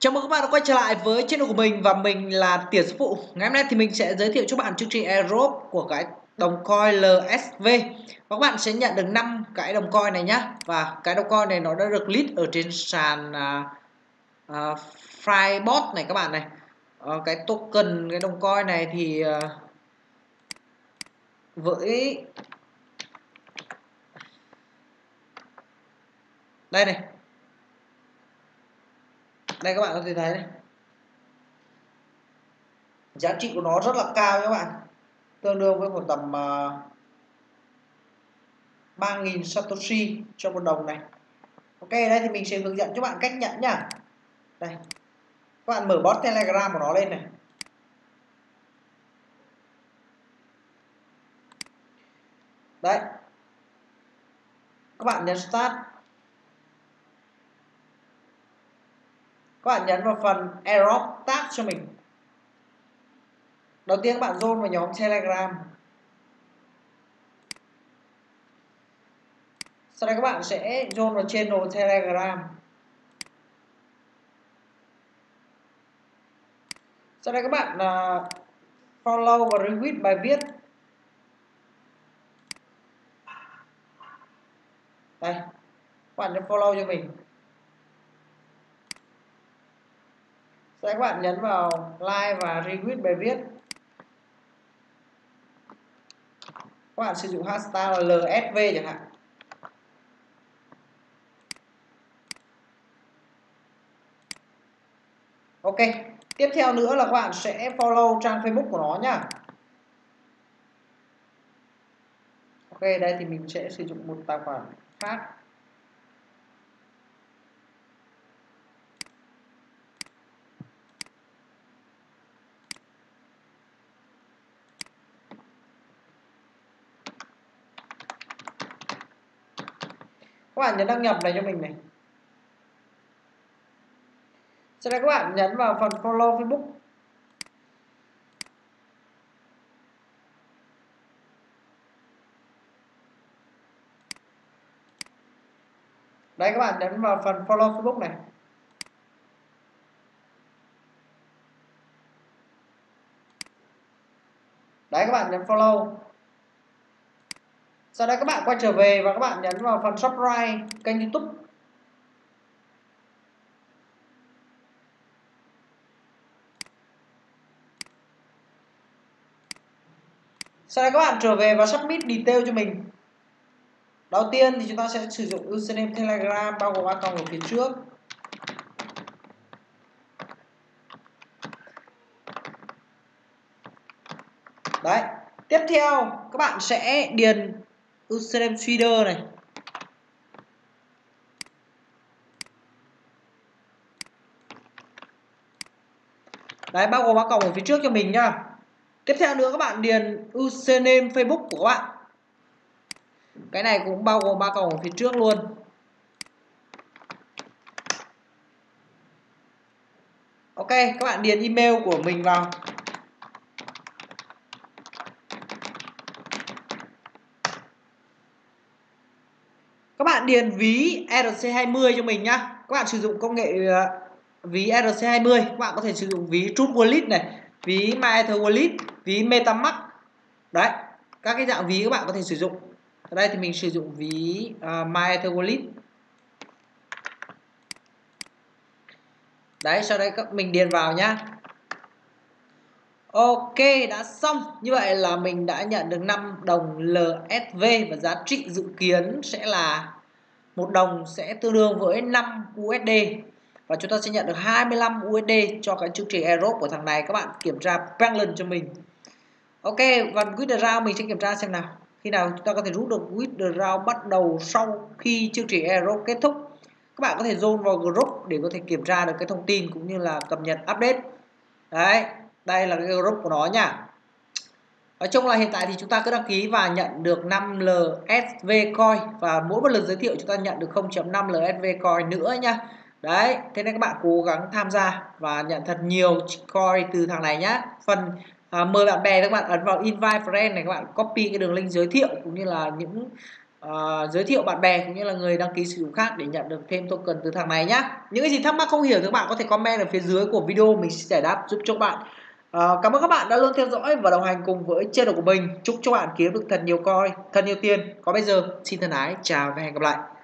Chào mừng các bạn đã quay trở lại với channel của mình và mình là Tiền Sư Phụ. Ngày hôm nay thì mình sẽ giới thiệu cho bạn chương trình airdrop của cái đồng coin LSV. Và các bạn sẽ nhận được 5 cái đồng coin này nhá. Và cái đồng coin này nó đã được list ở trên sàn Flybot này các bạn này. Cái token cái đồng coin này thì với đây này. Đây các bạn có thể thấy này. Giá trị của nó rất là cao các bạn. Tương đương với khoảng tầm 3.000 Satoshi cho một đồng này. Ok, đây thì mình sẽ hướng dẫn cho bạn cách nhận nhá. Đây, các bạn mở bot Telegram của nó lên này. Đấy, các bạn nhấn Start. Các bạn nhấn vào phần airdrop tag cho mình. Đầu tiên các bạn join vào nhóm Telegram. Sau đây các bạn sẽ join vào channel Telegram. Sau đây các bạn follow và retweet bài viết. Đây, các bạn nhấn follow cho mình. Sau đây các bạn nhấn vào like và retweet bài viết. Các bạn sử dụng hashtag là LSV chẳng hạn. Ok, tiếp theo nữa là các bạn sẽ follow trang Facebook của nó nhá. Ok, đây thì mình sẽ sử dụng một tài khoản khác. Các bạn nhấn đăng nhập này cho mình này. Sau đây các bạn nhấn vào phần follow Facebook. Đây các bạn nhấn vào phần follow Facebook này. Đấy các bạn nhấn follow. Sau đây các bạn quay trở về và các bạn nhấn vào phần subscribe kênh YouTube. Sau đây các bạn trở về và submit detail cho mình. Đầu tiên thì chúng ta sẽ sử dụng username Telegram bao gồm account ở phía trước. Đấy. Tiếp theo các bạn sẽ điền username Twitter này. Đấy, bao gồm account ở phía trước cho mình nhá. Tiếp theo nữa các bạn điền username Facebook của các bạn. Cái này cũng bao gồm account ở phía trước luôn. Ok, các bạn điền email của mình vào. Các bạn điền ví ERC20 cho mình nhá. Các bạn sử dụng công nghệ ví ERC20, các bạn có thể sử dụng ví Trust Wallet này, ví MyEther Wallet, ví MetaMask. Đấy, các cái dạng ví các bạn có thể sử dụng. Ở đây thì mình sử dụng ví MyEther Wallet. Đấy, sau đây mình điền vào nhá. Ok, đã xong. Như vậy là mình đã nhận được 5 đồng LSV và giá trị dự kiến sẽ là 1 đồng sẽ tương đương với 5 USD. Và chúng ta sẽ nhận được 25 USD cho cái chương trình airdrop của thằng này. Các bạn kiểm tra balance cho mình. Ok, và withdraw mình sẽ kiểm tra xem nào. Khi nào chúng ta có thể rút được withdraw bắt đầu sau khi chương trình airdrop kết thúc. Các bạn có thể join vào group để có thể kiểm tra được cái thông tin cũng như là cập nhật update. Đấy, đây là cái group của nó nha. Nói chung là hiện tại thì chúng ta cứ đăng ký và nhận được 5 LSV coin. Và mỗi một lần giới thiệu chúng ta nhận được 0.5 LSV coin nữa nha. Đấy, thế nên các bạn cố gắng tham gia và nhận thật nhiều coin từ thằng này nhá. Phần mời bạn bè, các bạn ấn vào invite friend này, các bạn copy cái đường link giới thiệu cũng như là những giới thiệu bạn bè cũng như là người đăng ký sử dụng khác để nhận được thêm token từ thằng này nhá. Những cái gì thắc mắc không hiểu thì các bạn có thể comment ở phía dưới của video, mình sẽ giải đáp giúp cho các bạn. Cảm ơn các bạn đã luôn theo dõi và đồng hành cùng với channel của mình. Chúc cho bạn kiếm được thật nhiều coin, thật nhiều tiền. Còn bây giờ xin thân ái chào và hẹn gặp lại.